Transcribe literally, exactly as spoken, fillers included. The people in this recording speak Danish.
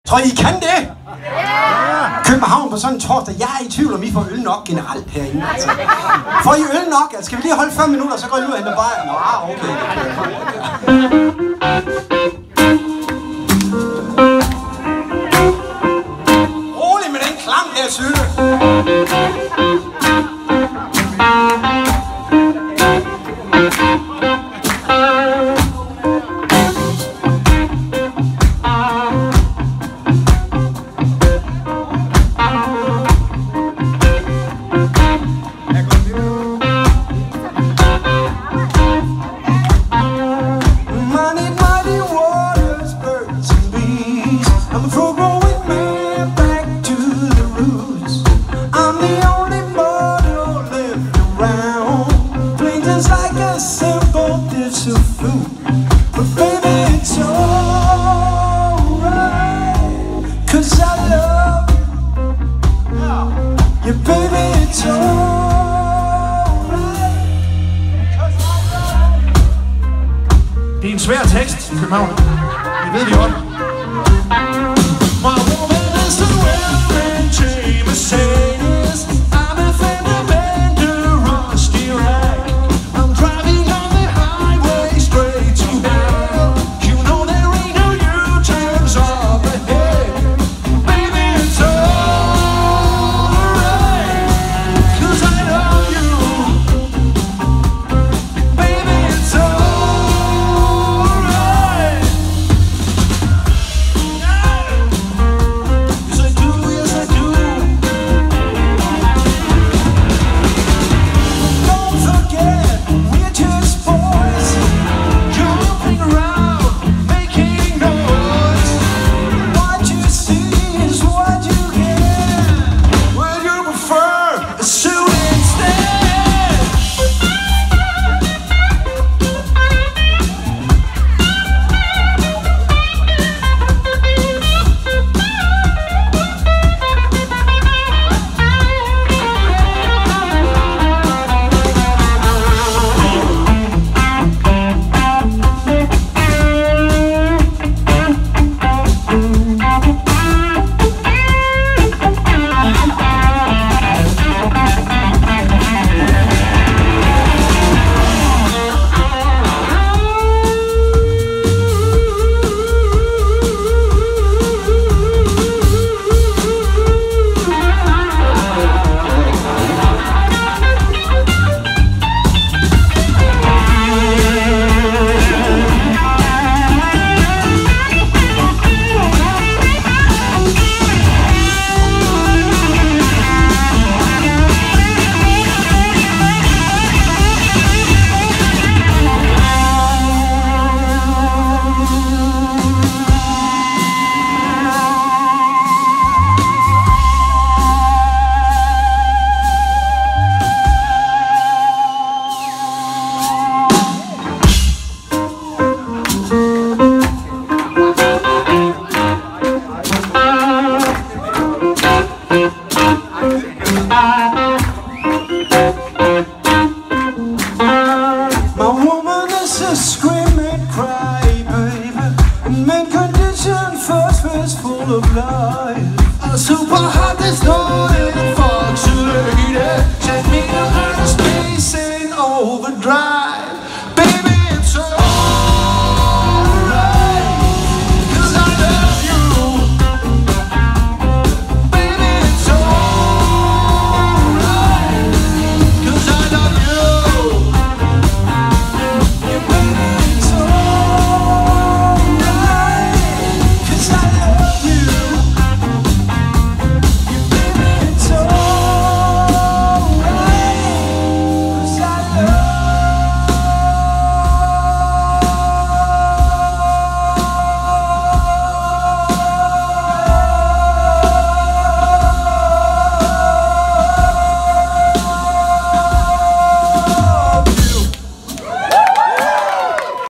Tror I, I kan det? Yeah. København på sådan en torsdag. Jeg er i tvivl om I får øl nok generelt herinde. Altså. Får I øl nok? Altså, skal vi lige holde fem minutter, så går I ud og henter bare... Nå, okay. Rolig med den klam der, syge. Det er en svær tekst, København. Det ved vi godt. A super hot distorted fox lady, set me to outer space in overdrive.